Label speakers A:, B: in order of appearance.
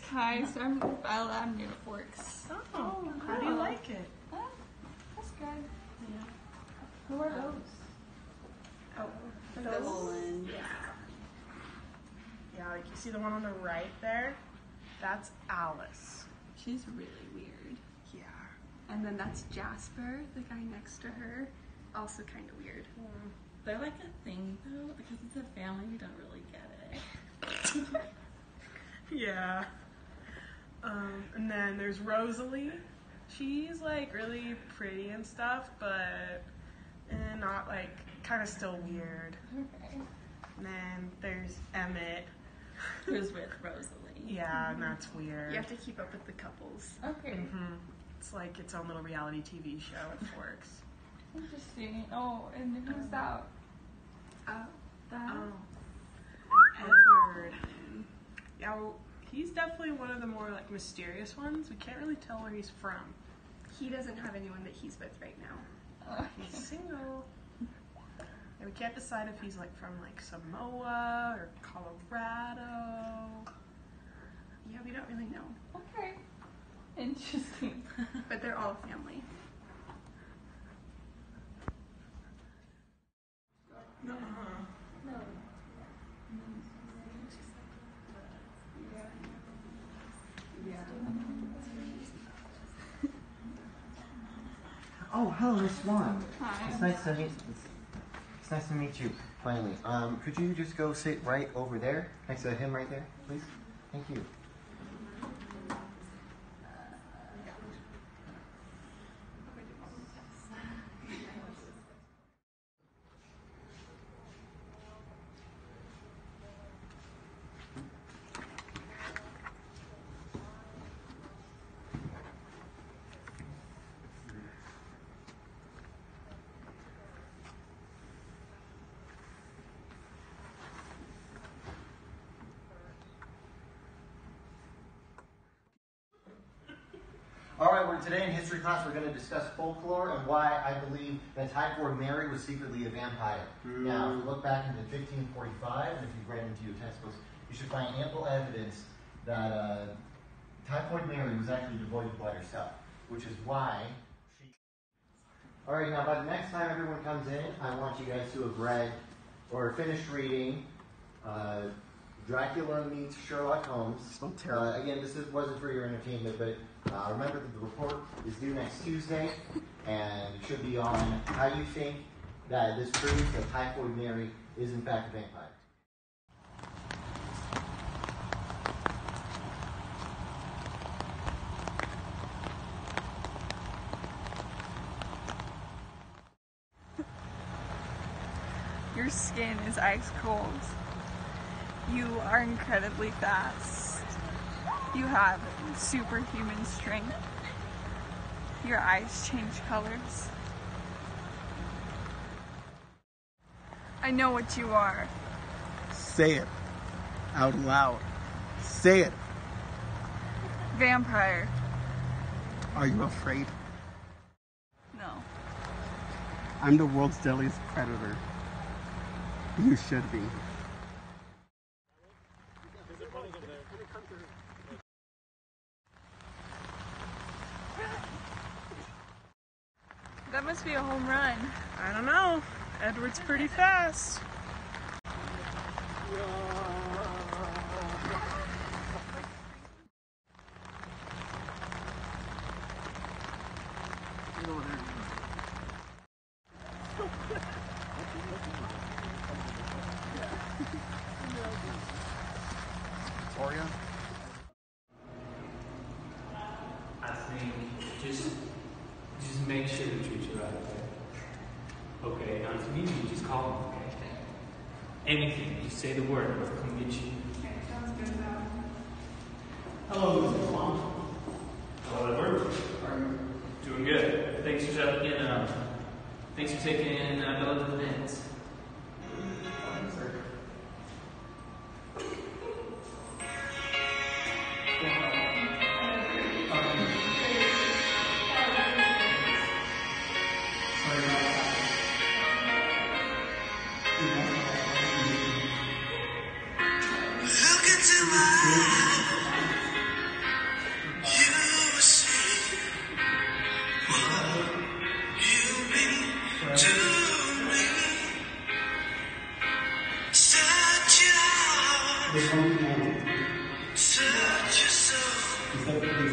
A: Hi, so I'm Bella. I'm new to Forks.
B: Oh, how do you like it?
A: That's good.
B: Yeah.
A: Who are those?
B: Oh,
A: Those?
B: Yeah. Yeah, like you see the one on the right there? That's Alice.
A: She's really weird.
B: Yeah.
A: And then that's Jasper, the guy next to her. Also kind of weird.
C: They're like a thing though, because it's a family, we don't really get it.
B: Yeah. And then there's Rosalie. She's like really pretty and stuff, but not like, kind of still weird.
A: Okay.
B: And then there's Emmett.
C: Who's with Rosalie.
B: Yeah, and that's weird.
A: You have to keep up with the couples. Okay.
B: It's like its own little reality TV show at Forks.
A: Interesting. Oh, and who's that? That?
B: Edward. Yeah, well, he's definitely one of the more like mysterious ones. We can't really tell where he's from.
A: He doesn't have anyone that he's with right now.
B: He's single. And we can't decide if he's like from like Samoa or Colorado.
A: Yeah, we don't really know. Okay. Interesting. But they're all family.
B: No.
D: Oh, hello, Miss Swan.
A: Hi.
D: It's nice to meet you. Finally. Could you just go sit right over there, next to him right there, please? Thank you. All right, today in history class we're going to discuss folklore and why I believe that Typhoid Mary was secretly a vampire. Now, if you look back into 1545, and if you've read into your textbooks, you should find ample evidence that Typhoid Mary was actually devoid of blood herself, which is why she... All right, now by the next time everyone comes in, I want you guys to have read or finished reading Dracula Meets Sherlock Holmes. Again, wasn't for your entertainment, but remember that the report is due next Tuesday, and it should be on how you think that this proves that Typhoid Mary is in fact a vampire.
A: Your skin is ice cold. You are incredibly fast. You have superhuman strength. Your eyes change colors. I know what you are.
E: Say it out loud. Say it.
A: Vampire.
E: Are you afraid?
A: No.
E: I'm the world's deadliest predator. You should be.
A: That must be a home run.
B: I don't know. Edward's pretty fast.
E: Victoria?
F: I think just make sure to treat you right, okay? Okay, now if you need me, just call me, okay? Anything, just say the word, I'll come get you.
A: Okay, sounds good though.
F: Hello, Mrs. Swan. Hello, Edward. Are you doing good? Thanks for taking Bella to the dance.
G: Look into my eyes.
E: The funky animal. Is that